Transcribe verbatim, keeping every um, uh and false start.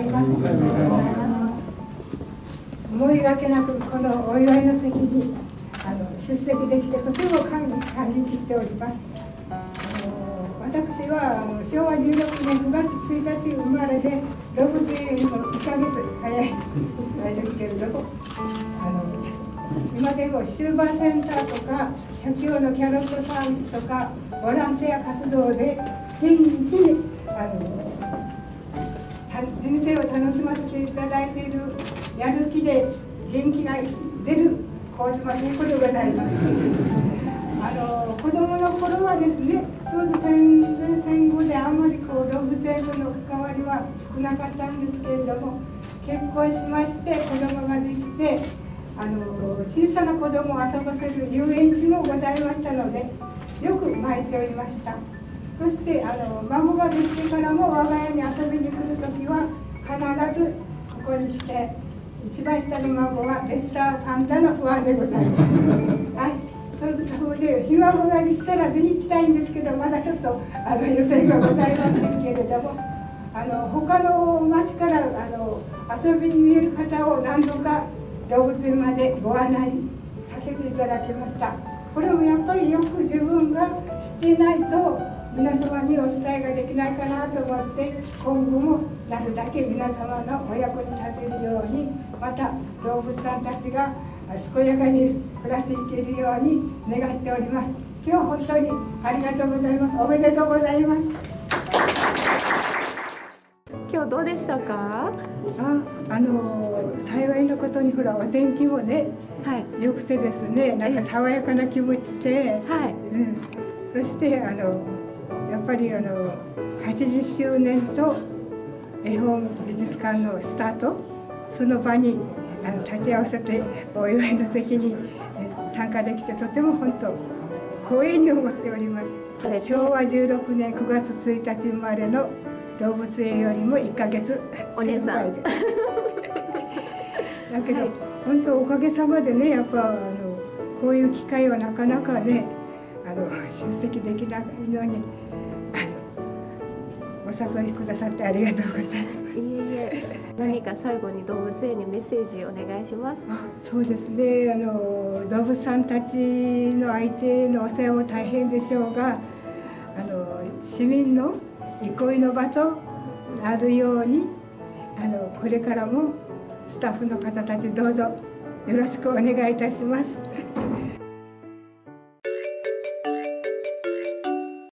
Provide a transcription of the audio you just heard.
います。思いがけなくこのお祝いの席にあの出席できてとても感激しております。あの私はあのしょうわじゅうろくねんくがつついたち生まれで動物園のいっかげつ早いあれですけれども、あの今でもシルバーセンターとか社協のキャロットサービスとかボランティア活動で元気にあの人生を楽しませていただいているやる気で元気が出る麹島聖子でございます。あの子供の頃はですね、ちょうど戦前戦後であんまりこう動物園との関わりは少なかったんですけれども、結婚しまして子供ができて、あの小さな子供を遊ばせる遊園地もございましたので、よく参っておりました。そしてあの孫ができてからも我が家に遊びに来るときは必ずここに来て、一番下の孫はレッサーパンダの不安でございます。はい、それでひ孫ができたらぜひ来たいんですけど、まだちょっとあの予定がございませんけれども、あの他の町からあの遊びに見える方を何度か動物園までご案内させていただきました。これもやっぱりよく自分が知っていないと皆様にお伝えができないかなと思って、今後もなるだけ皆様のお役に立てるように、また動物さんたちが健やかに暮らしていけるように願っております。今日は本当にありがとうございます。おめでとうございます。 今日どうでしたか？ あ、あの幸いのことにほらお天気もね、はい、良くてですね、なんか爽やかな気持ちで、はい、うん、そしてあのやっぱりあのはちじゅっしゅうねんと絵本美術館のスタート、その場にあの立ち会わせてお祝いの席に参加できてとても本当光栄に思っております。しょうわじゅうろくねんくがつついたち生まれの動物園よりもいっかげつ先輩で。だけど、はい、本当おかげさまでね、やっぱあのこういう機会はなかなかね、あの出席できないのにお誘いくださってありがとうございます。いえいえ、何か最後に動物園にメッセージお願いします。 あ、そうですね。あの動物さんたちの相手のお世話も大変でしょうが、あの市民の憩いの場となるように、あのこれからもスタッフの方たちどうぞよろしくお願いいたします。